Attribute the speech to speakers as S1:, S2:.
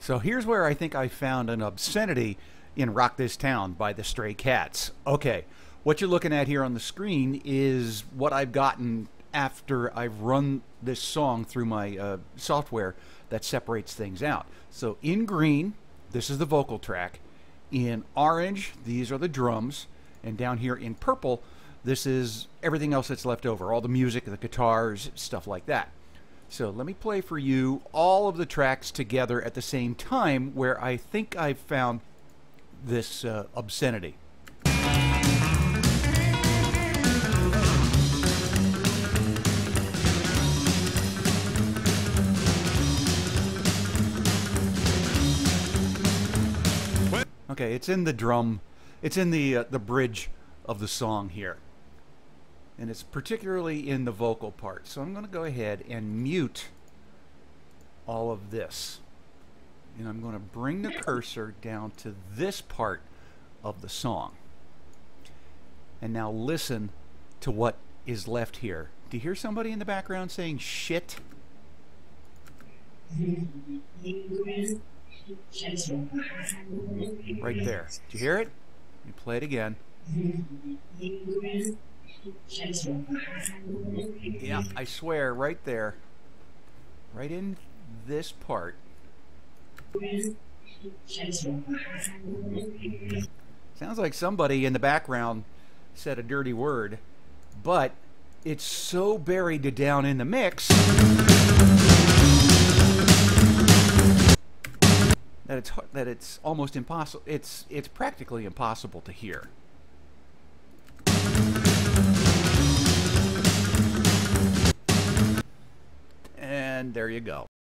S1: So here's where I think I found an obscenity in Rock This Town by the Stray Cats. Okay, what you're looking at here on the screen is what I've gotten after I've run this song through my software that separates things out. So in green, this is the vocal track. In orange, these are the drums. And down here in purple, this is everything else that's left over, all the music, the guitars, stuff like that. So let me play for you all of the tracks together at the same time where I think I've found this obscenity. Okay, it's in the drum, it's in the bridge of the song here. And it's particularly in the vocal part. So I'm going to go ahead and mute all of this. And I'm going to bring the cursor down to this part of the song. And now listen to what is left here. Do you hear somebody in the background saying shit? Right there. Did you hear it? Let me play it again. Yeah, I swear, right there. Right in this part. Sounds like somebody in the background said a dirty word, but it's so buried down in the mix that it's almost impossible. It's practically impossible to hear. And there you go.